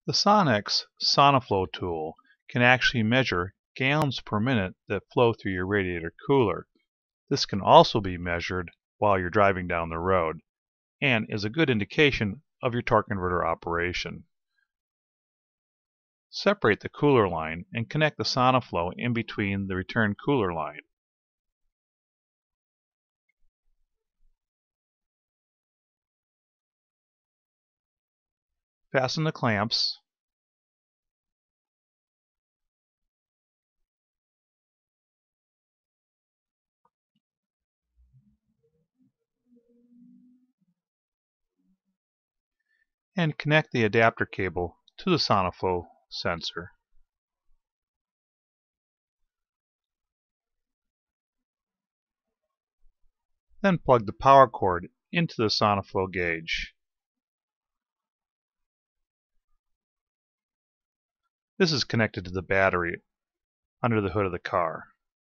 The Sonna's SonnaFlow tool can actually measure gallons per minute that flow through your radiator cooler. This can also be measured while you're driving down the road and is a good indication of your torque converter operation. Separate the cooler line and connect the SonnaFlow in between the return cooler line. Fasten the clamps and connect the adapter cable to the SonnaFlow sensor. Then plug the power cord into the SonnaFlow gauge. This is connected to the battery under the hood of the car.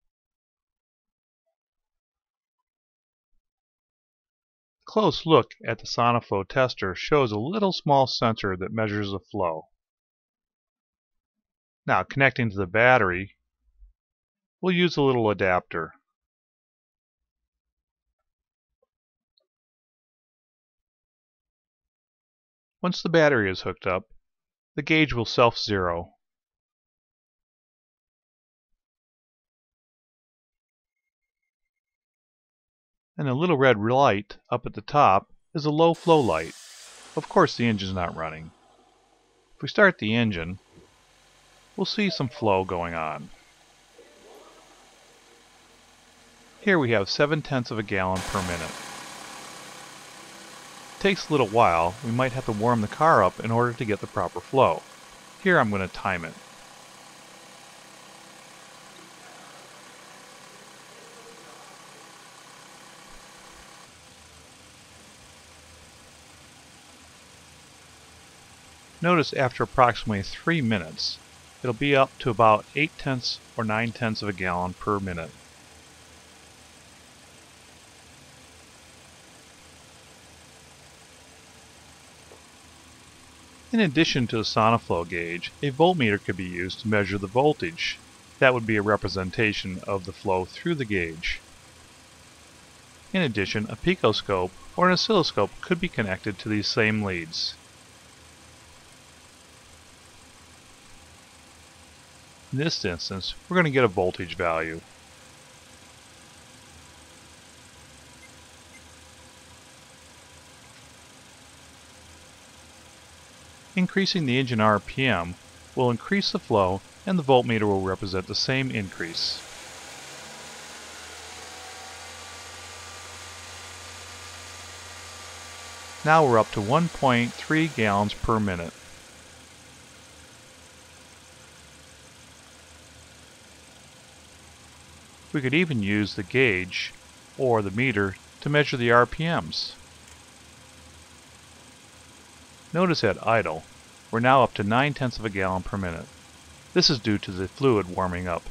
A close look at the SonnaFlow tester shows a little small sensor that measures the flow. Now, connecting to the battery, we'll use a little adapter. Once the battery is hooked up, the gauge will self-zero. And the little red light up at the top is a low flow light. Of course, the engine's not running. If we start the engine, we'll see some flow going on. Here we have 0.7 of a gallon per minute. It takes a little while. We might have to warm the car up in order to get the proper flow. Here I'm going to time it. Notice after approximately 3 minutes, it'll be up to about 0.8 or 0.9 of a gallon per minute. In addition to the SonnaFlow gauge, a voltmeter could be used to measure the voltage. That would be a representation of the flow through the gauge. In addition, a picoscope or an oscilloscope could be connected to these same leads. In this instance, we're going to get a voltage value. Increasing the engine RPM will increase the flow, and the voltmeter will represent the same increase. Now we're up to 1.3 gallons per minute. We could even use the gauge or the meter to measure the RPMs. Notice at idle, we're now up to 0.9 of a gallon per minute. This is due to the fluid warming up.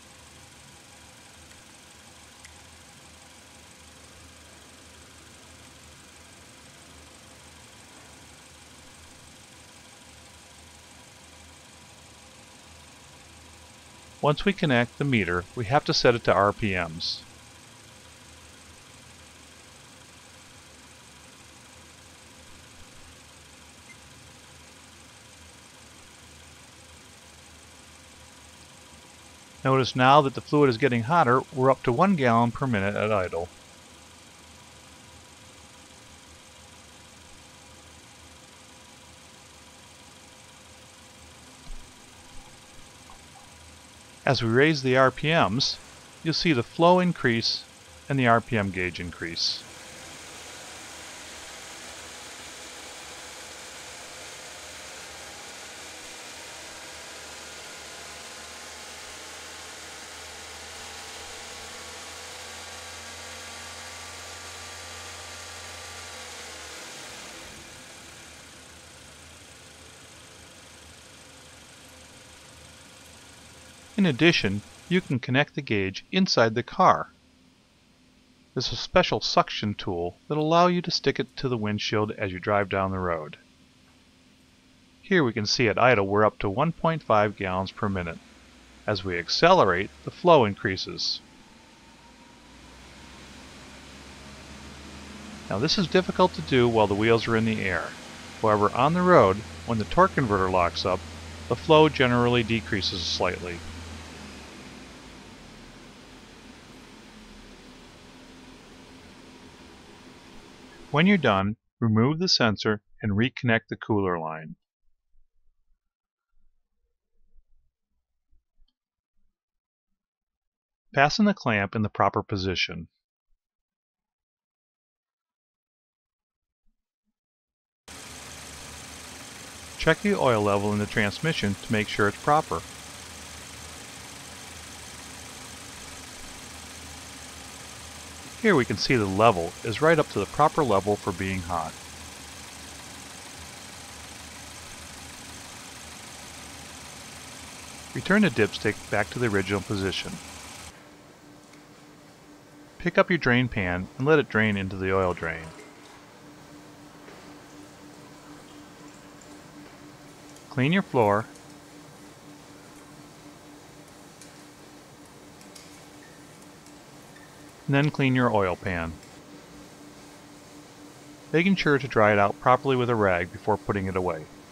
Once we connect the meter, we have to set it to RPMs. Notice now that the fluid is getting hotter, we're up to 1 gallon per minute at idle. As we raise the RPMs, you'll see the flow increase and the RPM gauge increase. In addition, you can connect the gauge inside the car. There's a special suction tool that will allow you to stick it to the windshield as you drive down the road. Here we can see at idle we're up to 1.5 gallons per minute. As we accelerate, the flow increases. Now this is difficult to do while the wheels are in the air. However, on the road, when the torque converter locks up, the flow generally decreases slightly. When you're done, remove the sensor and reconnect the cooler line. Fasten the clamp in the proper position. Check the oil level in the transmission to make sure it's proper. Here we can see the level is right up to the proper level for being hot. Return the dipstick back to the original position. Pick up your drain pan and let it drain into the oil drain. Clean your floor. And then clean your oil pan, making sure to dry it out properly with a rag before putting it away.